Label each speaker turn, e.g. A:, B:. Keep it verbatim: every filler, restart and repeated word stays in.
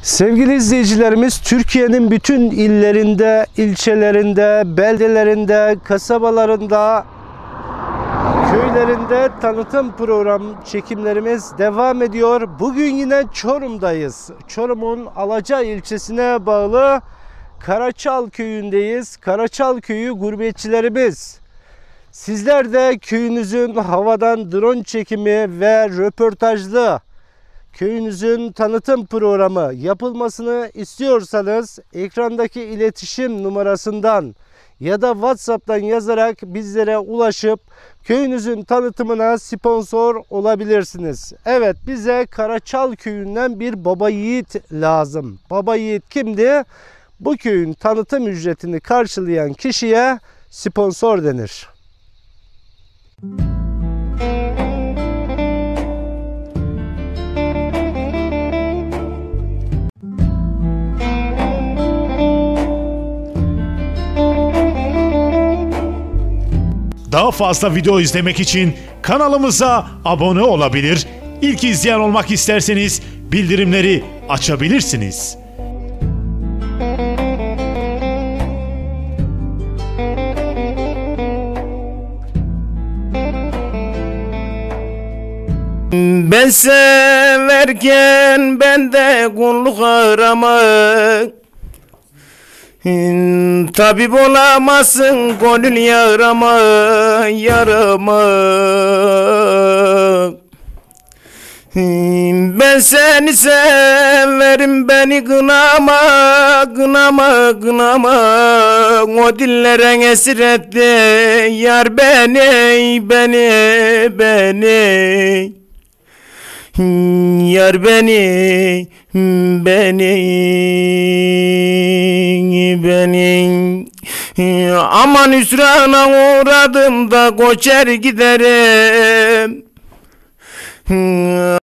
A: Sevgili izleyicilerimiz, Türkiye'nin bütün illerinde, ilçelerinde, beldelerinde, kasabalarında, köylerinde tanıtım program çekimlerimiz devam ediyor. Bugün yine Çorum'dayız. Çorum'un Alaca ilçesine bağlı Karaçal köyündeyiz. Karaçal köyü gurbetçilerimiz. Sizler de köyünüzün havadan drone çekimi ve röportajlı köyünüzün tanıtım programı yapılmasını istiyorsanız ekrandaki iletişim numarasından ya da WhatsApp'tan yazarak bizlere ulaşıp köyünüzün tanıtımına sponsor olabilirsiniz. Evet, bize Karaçal köyünden bir baba yiğit lazım. Baba yiğit kimdi? Bu köyün tanıtım ücretini karşılayan kişiye sponsor denir.
B: Daha fazla video izlemek için kanalımıza abone olabilir, İlk izleyen olmak isterseniz bildirimleri açabilirsiniz.
C: Ben severken bende kulluk aramak, tabip olamazsın gönül yarama, yarama. Ben seni severim, beni kınama, kınama, kınama. O dillere esir etti yar beni, beni, beni. Yar beni, beni, beni. Aman hüsrana uğradım da koçer giderim.